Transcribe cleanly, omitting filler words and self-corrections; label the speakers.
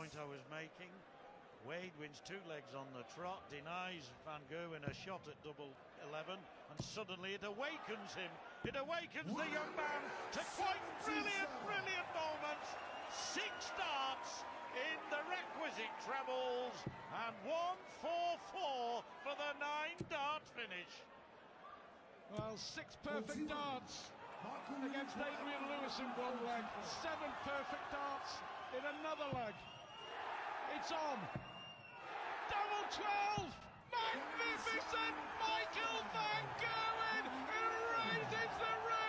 Speaker 1: point I was making. Wade wins 2 legs on the trot, denies Van Gerwen a shot at double 11, and suddenly it awakens him. It awakens the young man to quite brilliant moments. 6 darts in the requisite trebles, and 1-4-4 for the 9-dart finish.
Speaker 2: Well, 6 perfect darts against Adrian Lewis in one leg, 7 perfect darts in another leg. It's on. Double 12! Magnificent! Michael Van Gerwen, who raises the